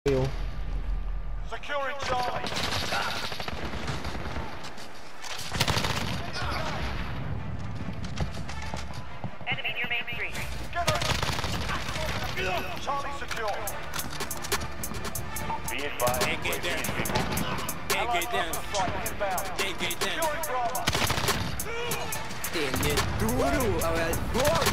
Securing Charlie. Enemy near Main Street. Get her! Charlie secure. Be advised. They get down. They get down. They get down. Securing Bravo. Tiene duro al gol.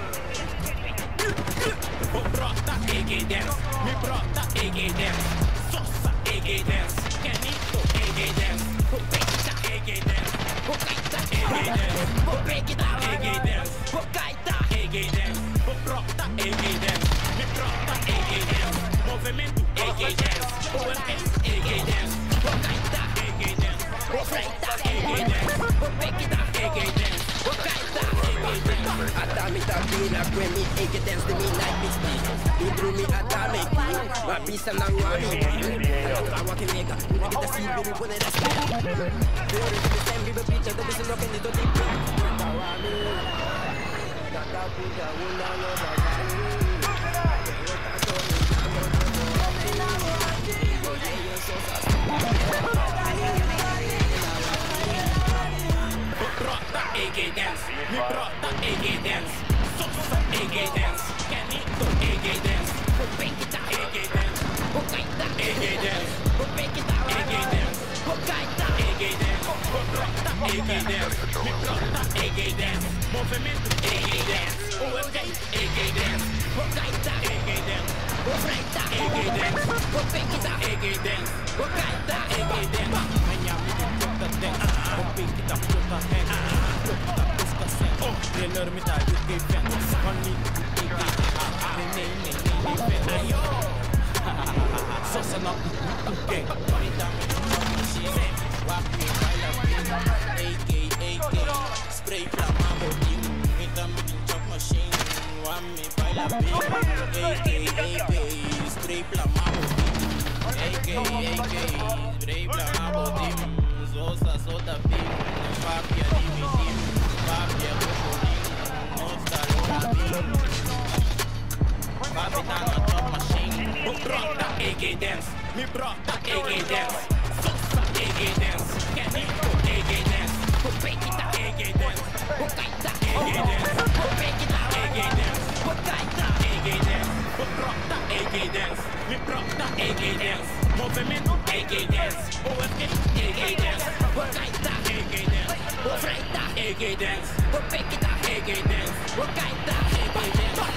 Brota EG dance. Mi brota EG dance. Sosa EG dance. Canito EG dance. Hokaita EG dance. Hokaita EG dance. Hokaita EG dance. Hokaita EG dance. Brota EG dance. Mi brota EG dance. Movimento EG dance. OMS EG dance. Hokaita EG dance. Hokaita EG dance. Hokaita EG dance. Hokaita EG dance. Atami tabila when me EG dance to me like this beat. You drew me atami. Mabisa ng wami. Tawa kinega. Kita silbi mo pone das. Pero ito sempre ba picture to bisa loken dito deep. Tawami. Tatapuja una no bagay. Brota EG dance, mi brota EG dance, Sosa EG dance, Canito EG dance, Hokaita EG dance, Hokaita EG dance, Hokaita EG dance, Hokaita EG dance, brota EG dance, mi brota EG dance, movimento EG dance, OMG EG dance, Hokaita EG dance, Hokaita EG dance, Hokaita EG dance, Hokaita EG dance, Miami the dance, Hokaita the head, oh, they learn me that you gave them money, ayo, Sosa no, okay, AK, spray flama bodim, hita me din chop machine, wame baila bing, AK, spray flama bodim, AK, spray flama bodim, Sosa soda bing, papia dimidim, papia bodim, nosta lora bing, papi tanga chop machine, brota AK dance, mi brota AK dance, Sosa AK dance, Canito AK dance, Hokaita AK dance, Hokaita AK dance, Hokaita AK dance, Hokaita AK dance, brota AK dance, mi brota AK dance, movimento AK dance, OMG AK dance, Hokaita AK dance, Hokaita AK dance, Hokaita AK dance, Hokaita AK dance.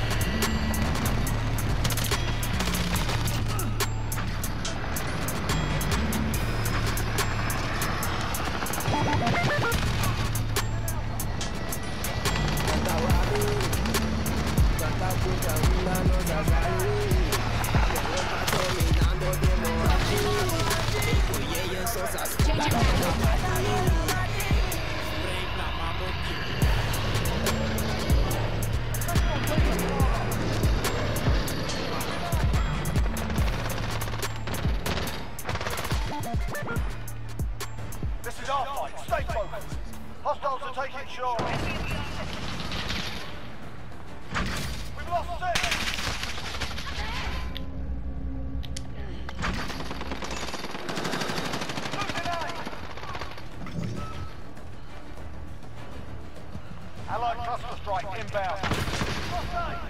This is our fight. Stay focused. Hostiles are taking shore. We've lost six. Losing A. Allied cluster strike inbound. Lost A.